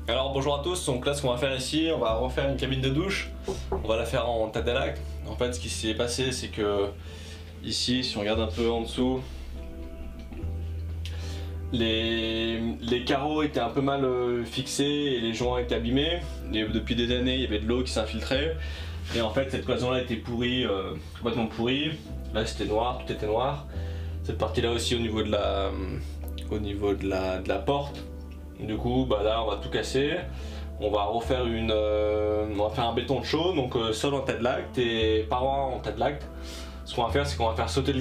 Alors bonjour à tous, donc là ce qu'on va faire ici, on va refaire une cabine de douche. On va la faire en Tadalak. En fait ce qui s'est passé c'est que ici, si on regarde un peu en dessous, les carreaux étaient un peu mal fixés et les joints étaient abîmés. Et depuis des années il y avait de l'eau qui s'infiltrait. Et en fait cette cloison là était pourrie, complètement pourrie. Là c'était noir, tout était noir. Cette partie là aussi au niveau de la porte. Du coup bah là on va tout casser. On va refaire on va faire un béton de chaux, donc sol en Tadalak et parois en Tadalak. Ce qu'on va faire c'est qu'on va faire sauter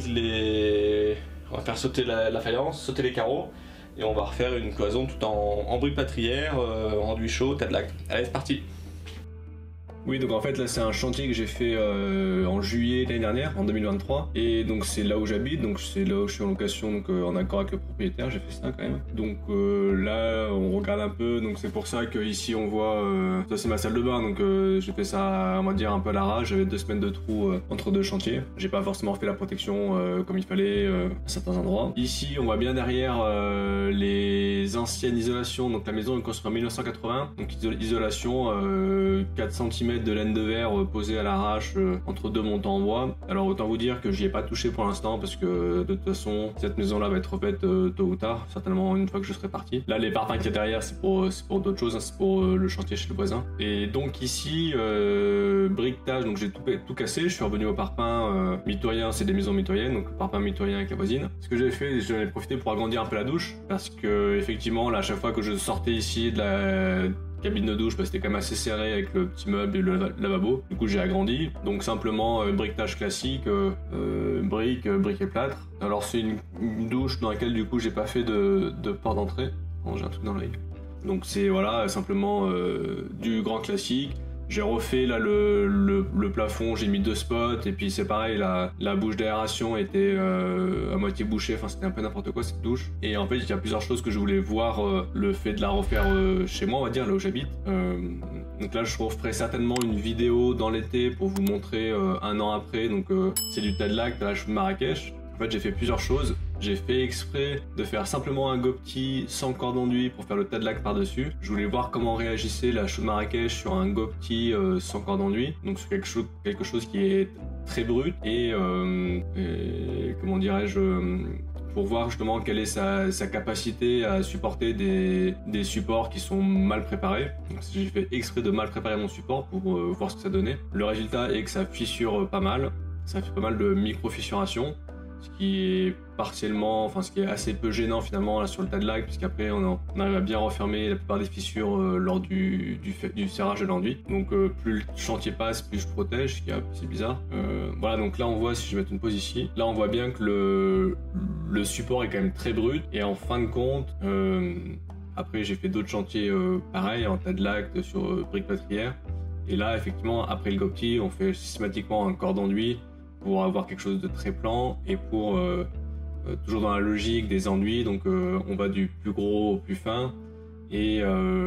on va faire sauter la faïence, sauter les carreaux. Et on va refaire une cloison tout en briques plâtrières, enduit chaud, Tadalak. Allez c'est parti. Oui, donc en fait là c'est un chantier que j'ai fait en juillet l'année dernière, en 2023, et donc c'est là où j'habite, donc c'est là où je suis en location, donc en accord avec le propriétaire, j'ai fait ça quand même. Donc là on regarde un peu, donc c'est pour ça que ici on voit, ça c'est ma salle de bain, donc j'ai fait ça on va dire un peu à l'arrache, j'avais 2 semaines de trous entre deux chantiers, j'ai pas forcément fait la protection comme il fallait à certains endroits. Ici on voit bien derrière les anciennes isolations, donc la maison est construite en 1980, donc isolation 4 cm de laine de verre posée à l'arrache entre deux montants en bois. Alors autant vous dire que j'y ai pas touché pour l'instant parce que de toute façon cette maison là va être refaite tôt ou tard, certainement une fois que je serai parti. Là les parpaings qu'il y a derrière c'est pour d'autres choses, hein, c'est pour le chantier chez le voisin. Et donc ici briquetage, donc j'ai tout cassé, je suis revenu au parpaing mitoyen, c'est des maisons mitoyennes, donc parpaing mitoyen avec la voisine. Ce que j'ai fait, j'en ai profité pour agrandir un peu la douche parce que effectivement là à chaque fois que je sortais ici de la cabine de douche, c'était quand même assez serré avec le petit meuble et le lavabo. Du coup j'ai agrandi, donc simplement briquetage classique, briques et plâtre. Alors c'est une douche dans laquelle du coup j'ai pas fait de porte d'entrée. Bon, j'ai un truc dans l'œil. Donc c'est voilà simplement du grand classique. J'ai refait là le plafond, j'ai mis 2 spots et puis c'est pareil, la bouche d'aération était à moitié bouchée, enfin c'était un peu n'importe quoi cette douche. Et en fait il y a plusieurs choses que je voulais voir, le fait de la refaire chez moi on va dire, là où j'habite. Donc là je referai certainement une vidéo dans l'été pour vous montrer un an après, donc c'est du Tadalak, de la chaux de Marrakech. En fait j'ai fait plusieurs choses. J'ai fait exprès de faire simplement un gopti sans corde d'enduit pour faire le Tadalak par-dessus. Je voulais voir comment réagissait la chaux de Marrakech sur un gopti sans corde d'enduit. Donc c'est quelque chose qui est très brut et comment dirais-je, pour voir justement quelle est sa capacité à supporter des supports qui sont mal préparés. Donc j'ai fait exprès de mal préparer mon support pour voir ce que ça donnait. Le résultat est que ça fissure pas mal. Ça fait pas mal de micro-fissuration. Ce qui est partiellement, enfin ce qui est assez peu gênant finalement là sur le Tadalak, puisqu'après on arrive à bien refermer la plupart des fissures lors du serrage de l'enduit. Donc plus le chantier passe, plus je protège, ce qui est assez bizarre. Voilà, donc là on voit, si je mets une pause ici, là on voit bien que le support est quand même très brut, et en fin de compte, après j'ai fait d'autres chantiers pareils en Tadalak sur briques plâtrières, et là effectivement après le gopti on fait systématiquement un corps d'enduit pour avoir quelque chose de très plan et pour toujours dans la logique des enduits, donc on va du plus gros au plus fin, et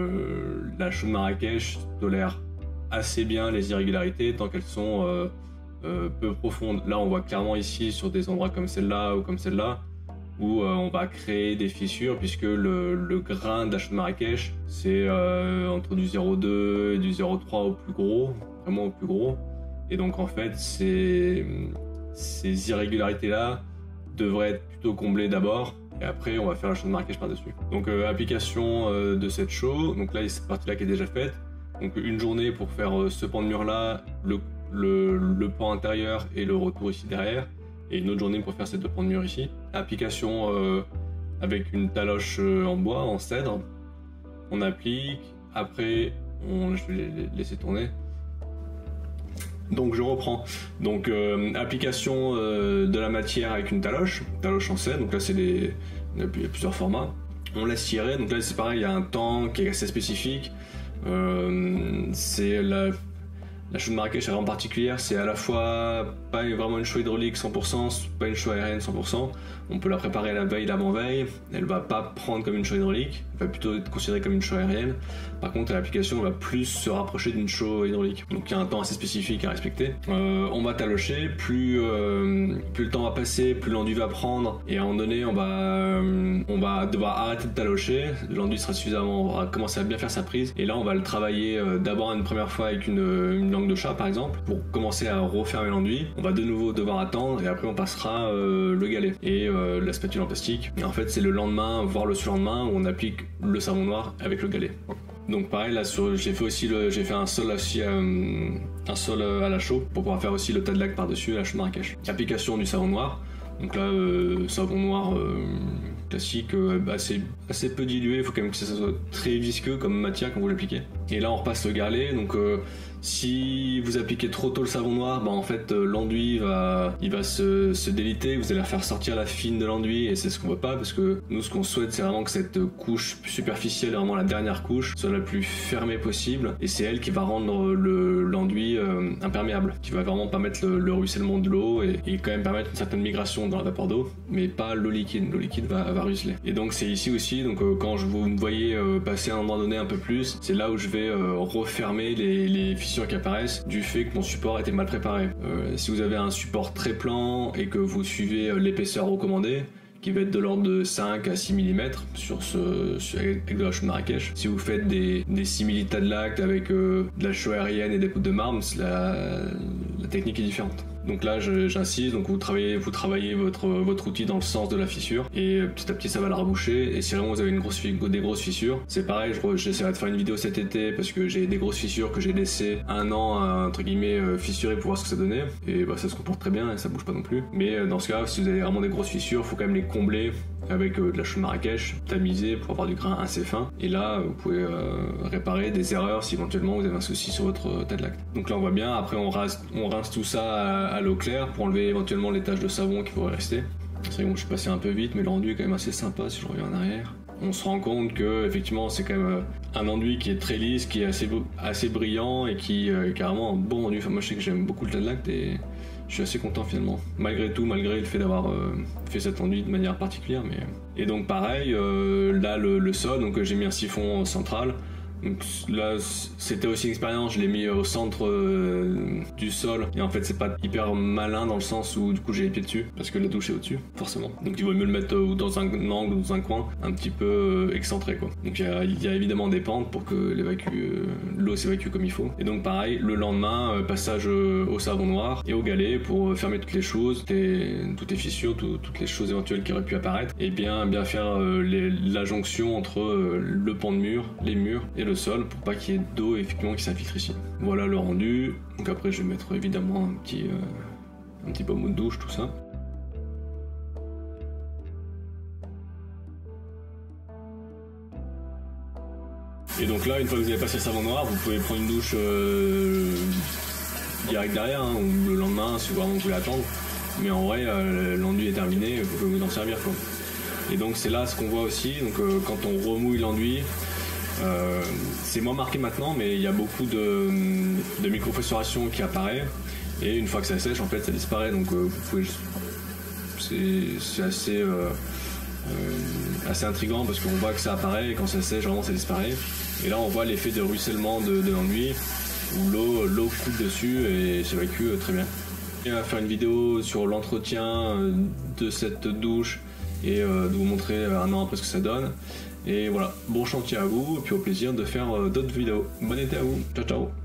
la chaux de Marrakech tolère assez bien les irrégularités tant qu'elles sont peu profondes. Là on voit clairement ici sur des endroits comme celle-là ou comme celle-là où on va créer des fissures puisque le grain de la chaux de Marrakech c'est entre du 0,2 et du 0,3 au plus gros, vraiment au plus gros. Et donc en fait ces irrégularités-là devraient être plutôt comblées d'abord, et après on va faire la chaux de Marrakech par-dessus. Donc application de cette chaux, donc là il y a cette partie-là qui est déjà faite. Donc une journée pour faire ce pan de mur-là, le pan intérieur et le retour ici derrière, et une autre journée pour faire ces 2 pans de mur ici. Application avec une taloche en bois, en cèdre. On applique, après je vais les laisser tourner. Donc je reprends. Donc application de la matière avec une taloche en cèdre. Donc là il y a plusieurs formats. On laisse tirer. Donc là c'est pareil, il y a un temps qui est assez spécifique. C'est la chaux de Marrakech en particulière, c'est à la fois pas vraiment une chaux hydraulique 100%, pas une chaux aérienne 100%. On peut la préparer la veille, l'avant-veille. Elle va pas prendre comme une chaux hydraulique, elle va plutôt être considérée comme une chaux aérienne. Par contre, à l'application, elle va plus se rapprocher d'une chaux hydraulique. Donc il y a un temps assez spécifique à respecter. On va talocher, plus le temps va passer, plus l'enduit va prendre. Et à un moment donné, on va devoir arrêter de talocher. L'enduit sera suffisamment, on va commencer à bien faire sa prise. Et là, on va le travailler d'abord une première fois avec une langue de chat, par exemple, pour commencer à refermer l'enduit. On va de nouveau devoir attendre et après on passera le galet et la spatule en plastique. Et en fait, c'est le lendemain, voire le surlendemain, où on applique le savon noir avec le galet. Donc pareil, là j'ai fait un sol aussi, un sol à la chaux pour pouvoir faire aussi le tas de lac par-dessus la chaux de Marrakech. Application du savon noir. Donc là, savon noir classique, assez peu dilué, il faut quand même que ça soit très visqueux comme matière quand vous l'appliquez. Et là on repasse le galet, donc si vous appliquez trop tôt le savon noir, bah en fait l'enduit va se déliter, vous allez faire sortir la fine de l'enduit et c'est ce qu'on veut pas, parce que nous ce qu'on souhaite c'est vraiment que cette couche superficielle, vraiment la dernière couche, soit la plus fermée possible, et c'est elle qui va rendre l'enduit imperméable, qui va vraiment permettre le ruissellement de l'eau et quand même permettre une certaine migration dans la vapeur d'eau, mais pas l'eau liquide. L'eau liquide va ruisseler. Et donc c'est ici aussi, donc quand vous me voyez passer à un endroit donné un peu plus, c'est là où je vais refermer les fissures qui apparaissent du fait que mon support a été mal préparé. Si vous avez un support très plan et que vous suivez l'épaisseur recommandée, qui va être de l'ordre de 5 à 6 mm avec de la chaux de Marrakech. Si vous faites des simili-tas de lacte avec de la chaux aérienne et des poudres de marbre, la technique est différente. Donc là j'insiste, donc vous travaillez votre outil dans le sens de la fissure et petit à petit ça va la reboucher. Et si vraiment vous avez des grosses fissures, c'est pareil, j'essaierai de faire une vidéo cet été parce que j'ai des grosses fissures que j'ai laissé un an entre guillemets fissurer pour voir ce que ça donnait, et bah, ça se comporte très bien et ça bouge pas non plus. Mais dans ce cas, si vous avez vraiment des grosses fissures, il faut quand même les combler avec de la chaux de Marrakech tamisée pour avoir du grain assez fin, et là vous pouvez réparer des erreurs si éventuellement vous avez un souci sur votre tas de lacte. Donc là on voit bien, après on rince tout ça à l'eau claire pour enlever éventuellement les taches de savon qui pourraient rester. C'est vrai que je suis passé un peu vite, mais le rendu est quand même assez sympa si je reviens en arrière. On se rend compte que effectivement c'est quand même un enduit qui est très lisse, qui est assez brillant et qui est carrément un bon rendu. Enfin, moi je sais que j'aime beaucoup le tas de lacte et je suis assez content finalement, malgré le fait d'avoir fait cet enduit de manière particulière. Et donc pareil, là le sol, donc j'ai mis un siphon central. Donc là c'était aussi une expérience, je l'ai mis au centre du sol, et en fait c'est pas hyper malin dans le sens où du coup j'ai les pieds dessus parce que la douche est au dessus forcément, donc il vaut mieux le mettre dans un angle ou dans un coin un petit peu excentré quoi. Donc il y a évidemment des pentes pour que l'eau s'évacue comme il faut. Et donc pareil, le lendemain passage au savon noir et au galet pour fermer toutes les choses, toutes les fissures, toutes les choses éventuelles qui auraient pu apparaître, et bien faire la jonction entre le pan de mur, les murs et le sol pour pas qu'il y ait d'eau effectivement qui s'infiltre ici. Voilà le rendu. Donc après je vais mettre évidemment un petit pommeau de douche, tout ça. Et donc là, une fois que vous avez passé le savon noir, vous pouvez prendre une douche direct derrière, hein, ou le lendemain si vraiment vous voulez attendre. Mais en vrai, l'enduit est terminé, vous pouvez vous en servir quoi. Et donc c'est là ce qu'on voit aussi, donc quand on remouille l'enduit, c'est moins marqué maintenant, mais il y a beaucoup de micro-fissuration qui apparaît, et une fois que ça sèche en fait ça disparaît. Donc vous pouvez, c'est assez intriguant parce qu'on voit que ça apparaît et quand ça sèche vraiment ça disparaît. Et là on voit l'effet de ruissellement de l'enduit où l'eau coule dessus et s'évacue très bien. Et on va faire une vidéo sur l'entretien de cette douche et de vous montrer un an après ce que ça donne. Et voilà, bon chantier à vous, et puis au plaisir de faire d'autres vidéos. Bon été à vous, ciao ciao.